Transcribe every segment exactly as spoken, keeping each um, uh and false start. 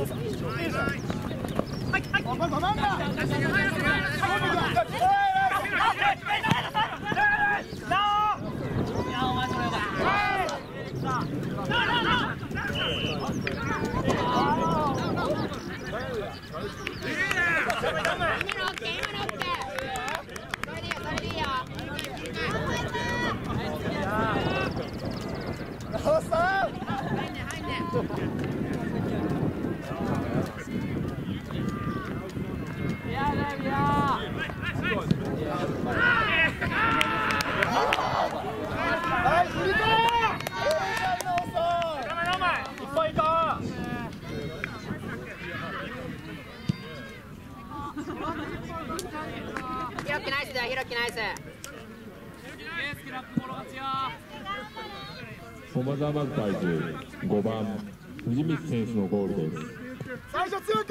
駒沢マグタイズごばん藤光選手のゴールです。 最初強く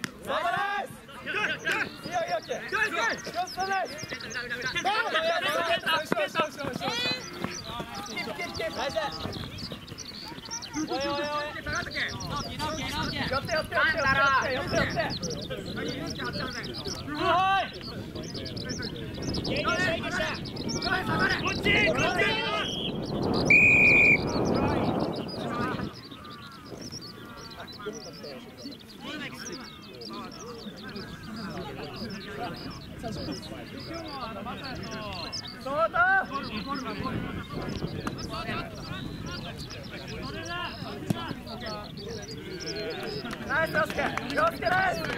ナイスよしけよしけナイス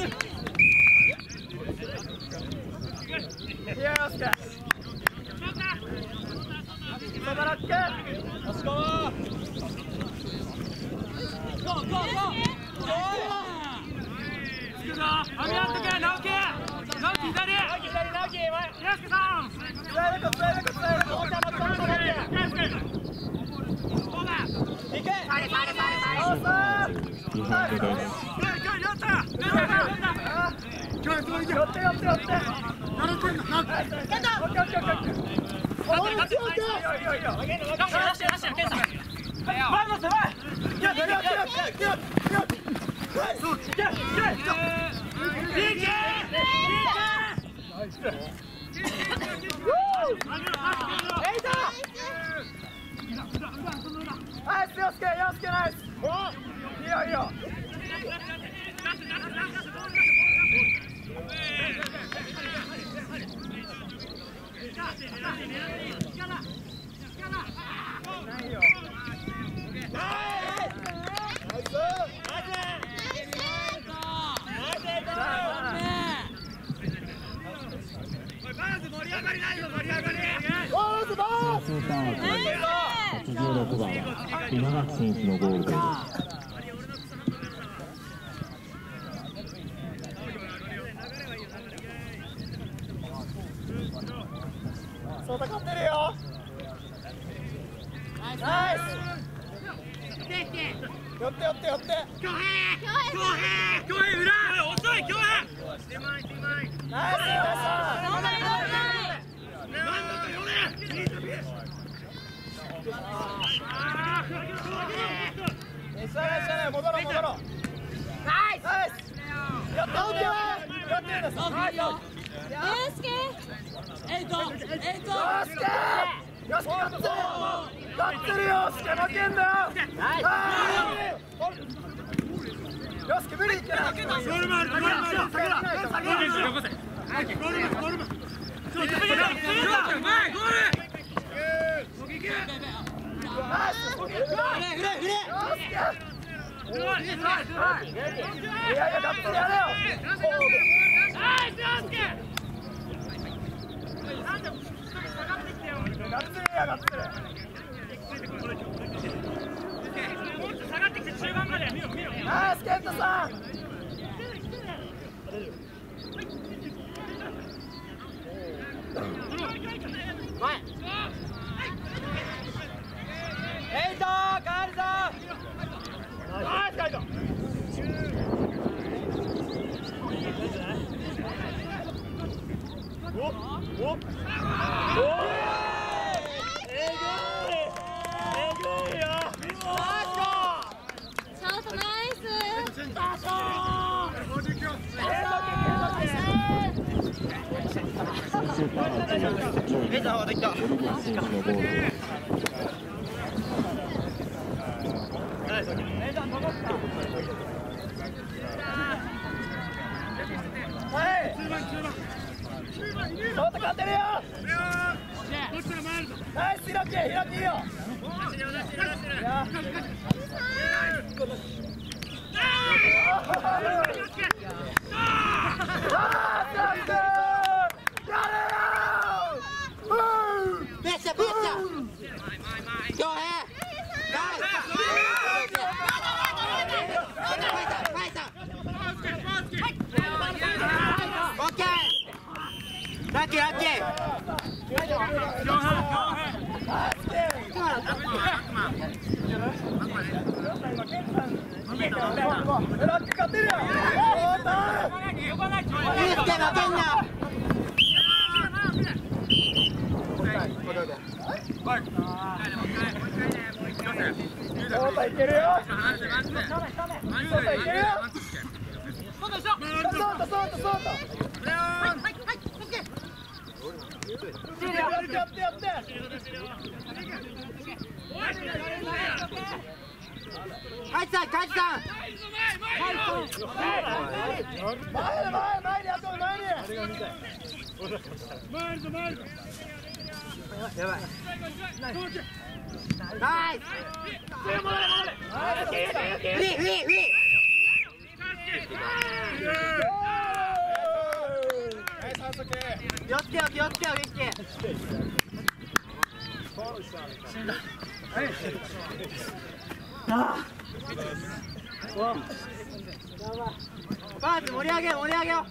いやよしけそばらっけよしこゴーゴーゴーつくぞ網やってけ直樹直樹左左直樹前よしけさんつらいでこつらいでこつらいでこお茶のつらいでこいけされされされされ日本語です。はちじゅうろくばん稲垣選手のゴールです。 そうだ勝ってるよ。ナイス。寄って寄って寄って。恭平。恭平。恭平裏。遅い恭平。手前手前。ナイス。ナイス。戻ろう戻ろう。ナイス。ナイス。やったオッケー。やってるんです。はいよ。よしけ。エイト。エイト。よしけ。よしけ。勝ってる。勝ってるよ。しけ負けんだよ。はい。よしけ無理いってな。ゴールマルゴールマル。下げろ下げろ。下げろ。よこせ。はいゴールマルゴールマル。そう止めてる。前ゴール。いけ。ナイス。フレフレフレ。よしけ。いやいや、ガッツリやれよ。ナイス、よしけ。ガッツリや、ガッツリ。もっと下がってきて中盤まで。ナイス、ケントさん。前。エイト、カールさん。ナイスカイト。おおお。えぐい。えぐいよ。ナイス。ショートナイス。 スーパーアーチじゅうにばん森口選手のゴールです。 ちょっと勝ってるよ。ナイス、ひろき、ひろきいいよ。 Pressa, pressa! Go ahead! Okay! Lucky, lucky! Nice! Re, re, re! 気をつけよう気をつけよう元気パーツ盛り上げよう盛り上げよう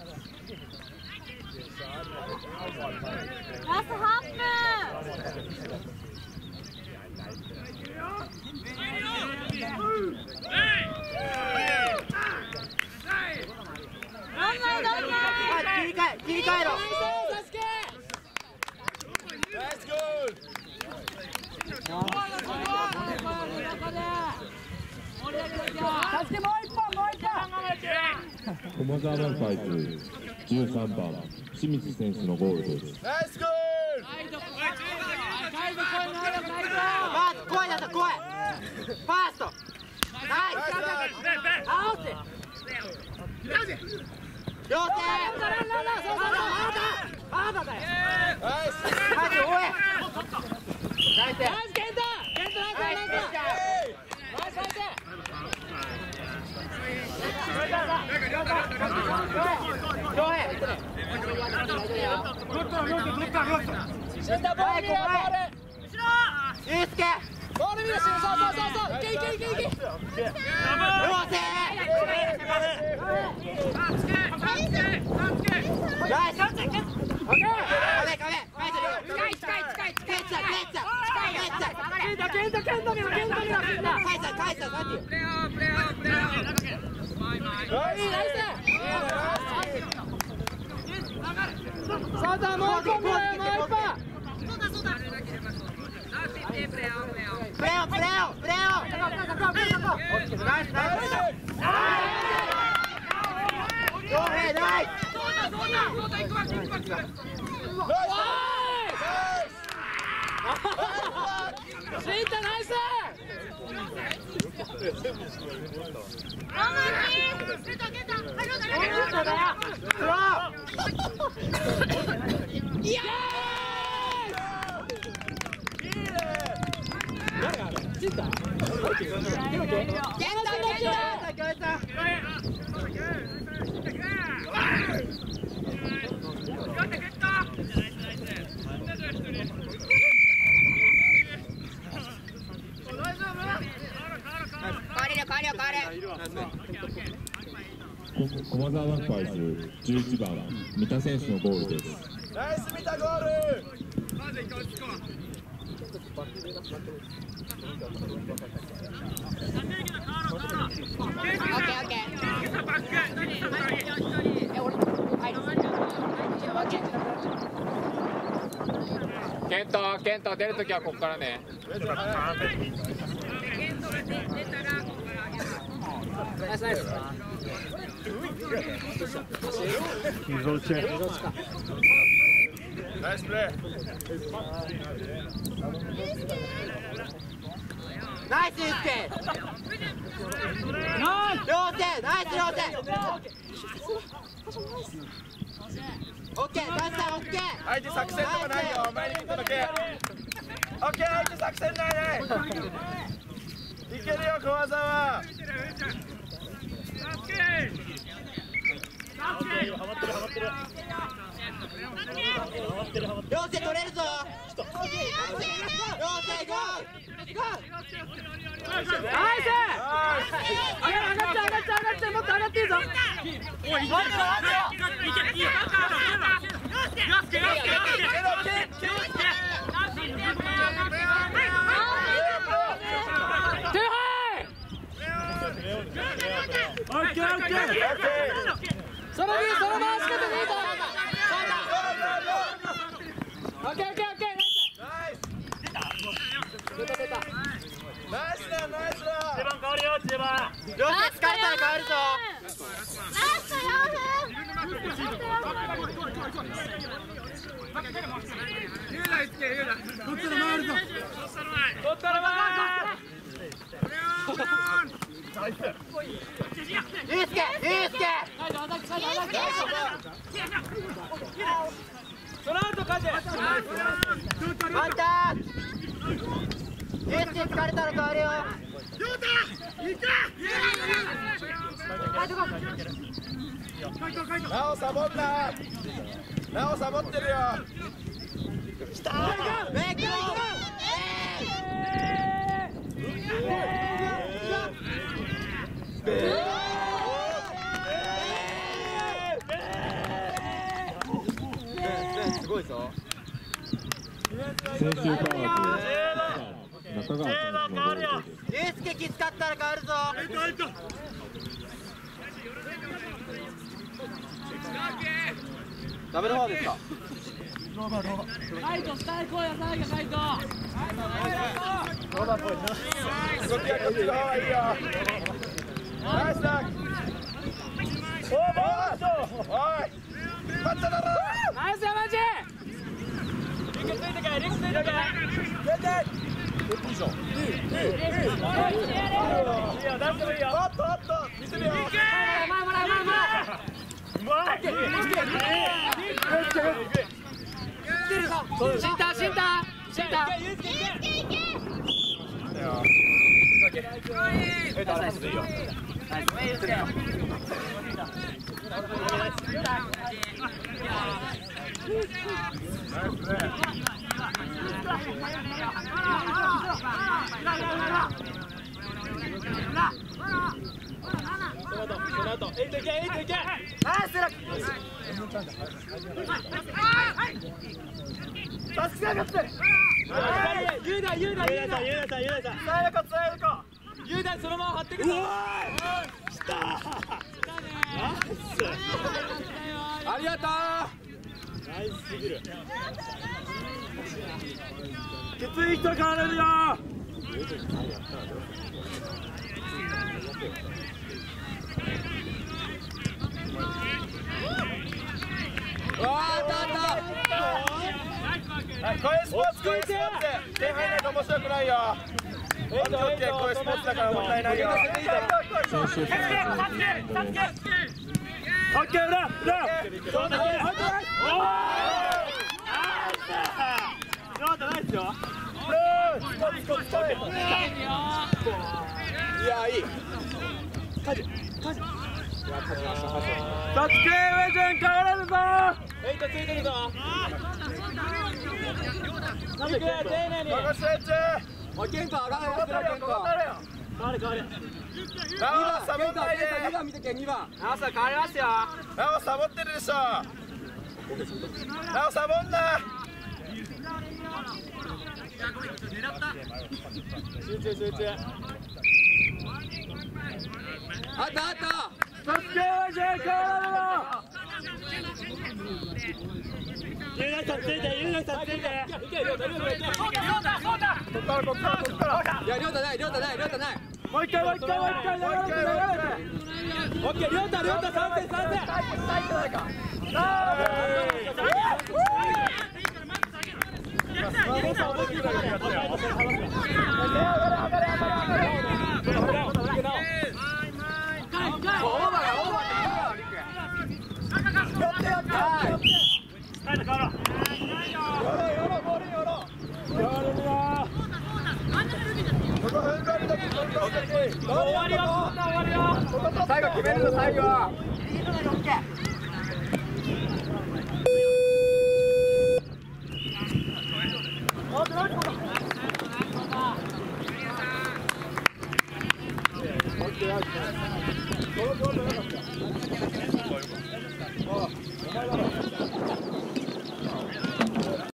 ラストはっぷん切り替え切り替えろ駒澤バンファイズじゅうさんばん清水選手のゴールです。 パース声だぞ声ファーストナイス合わせ両手あーだだよマジ応援ナイスケントケントナイスナイス駒澤バンファイズじゅういちばん三田選手のゴールです。 ナイス三田ゴール。 ケント、ケント出るときはここからね。ナイスナイス。ナナイスプレー。 ナイスユースケ。両手、ナイス両手。オッケー、ナイスさんオッケー。 相手作戦とかないよ。前に行っただけ。オッケー、相手作戦ないね。いけるよ小技は。 両手取れるぞ。両手ゴー。ナイス。上がって上がって上がってもっと上がっていいぞ。 おい、いけるよ。いけるいいよ。オッケーオッケー。 そのビーその回し方でいいぞ。オッケーオッケーオッケー。出た出た。 ナイスだナイスだ。 中盤変わるよ中盤。 両手疲れたら変わるぞ。 ラストよんこっちの回るぞ。 取ったら回ユースケユースケ。 その後カジ。 ワンタッチ。ユースケ疲れたら変わるよ。 なおサボんな。なおサボってるよ。 メイクロー。すごいぞ。 先週カード中川選手のユースケきつかったら変わるぞ。ダメの方ですか。 カイト下へ来いよ最後カイト。 動きはこっちの方がいいよ。ナイスだ。おーボール。おい勝っただろ。 ナイス山内。リンクついてけリンクついてけ。 出て。 いいよ出してもいいよ。 おっとおっと見せるよ。 前もらう前もらう。うまい。シンターシンターシンター。え誰もいいよ。その後エイトいけエイトいけ。 ナイスラッキー。助け上がってる。 ユーダユーダユーダユーダさんユーダさん。 伝えるか伝えるか。 ユーダそのまま張ってくる。 ありがとう。 ナイスすぎる。 きつい人変われるよ。 わあ当たった。 はい、こういうスポーツこういうスポーツ点入らないと面白くないよ。オッケーオッケーこういうスポーツだからもったいないよ。 先週カーオッケー裏裏。 そうだけ。ナイスよ。 いやいい。 カジカジ。 サツケウェジェン変われるぞ。 エイトついてるぞ。なんで丁寧に。 任せて。 おいケント上がれよ。ケント。 変わる変わる。 なおサボんないで。 にばん見てけにばん。 ナオさん変わりますよ。 なおサボってるでしょ。なおサボんな。 集中集中。 あったあった。 サツケウェジェン変われるぞ。 ユーダさんついてユーダさんついて。いけよだよだよ。そうだそうだ。 こっからこっからこっから。 いや、りょうたない、りょうたない、りょうたない。 もう一回もう一回もう一回流れて流れて。 オッケー、りょうたりょうた三点三点。 ナイス。 最後決めるぞ最後。 オッケー。